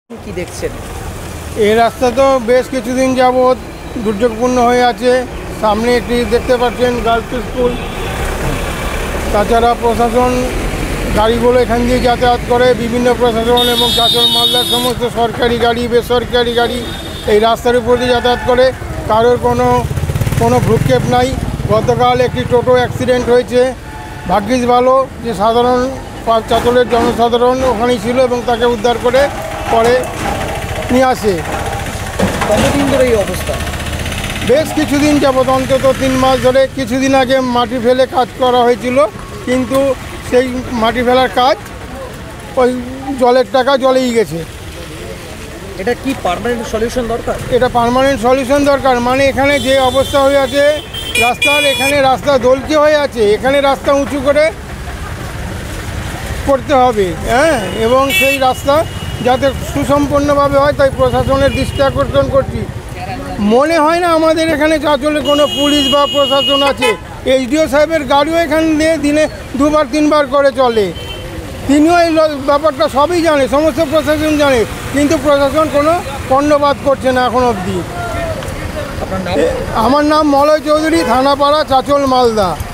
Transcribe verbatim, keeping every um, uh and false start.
কি দেখছেন? এই রাস্তা তো বেশ কিছুদিন যাবৎ দুর্যোগপূর্ণ হয়ে আছে। সামনে একটি দেখতে পাচ্ছেন গার্লস স্কুল। তাছাড়া প্রশাসন গাড়িগুলো এখান দিয়ে যাতায়াত করে, বিভিন্ন প্রশাসন এবং চাচল মালদার সমস্ত সরকারি গাড়ি বেসরকারি গাড়ি এই রাস্তার উপর দিয়ে যাতায়াত করে। কারোর কোনো কোনো ভ্রুক্ষেপ নাই। গতকাল একটি টোটো অ্যাক্সিডেন্ট হয়েছে। ভাগ্যিস ভালো যে সাধারণ চাচলের জনসাধারণ ওখানেই ছিল এবং তাকে উদ্ধার করে পরে নিয়ে আসে। কতদিন ধরে এই অবস্থা? বেশ কিছুদিন যাবত, অন্তত তিন মাস ধরে। কিছুদিন আগে মাটি ফেলে কাজ করা হয়েছিল, কিন্তু সেই মাটি ফেলার কাজ ওই জলের টাকা জলেই গেছে। এটা কি পার্মানেন্ট সলিউশন দরকার? এটা পার্মানেন্ট সলিউশন দরকার। মানে এখানে যে অবস্থা হয়ে আছে রাস্তার, এখানে রাস্তা দোলকি হয়ে আছে, এখানে রাস্তা উঁচু করে করতে হবে, হ্যাঁ, এবং সেই রাস্তা যাতে সুসম্পন্নভাবে হয় তাই প্রশাসনের দৃষ্টি আকর্ষণ করছি। মনে হয় না আমাদের এখানে চাচলে কোনো পুলিশ বা প্রশাসন আছে। এইচডিও সাহেবের গাড়িও এখান দিয়ে দিনে দুবার তিনবার করে চলে। তিনিও এই ব্যাপারটা সবই জানে, সমস্ত প্রশাসন জানে, কিন্তু প্রশাসন কোনো কর্ণপাত করছে না এখন অবধি। আপনার নাম? আমার নাম মলয় চৌধুরী, থানাপাড়া, চাচল, মালদা।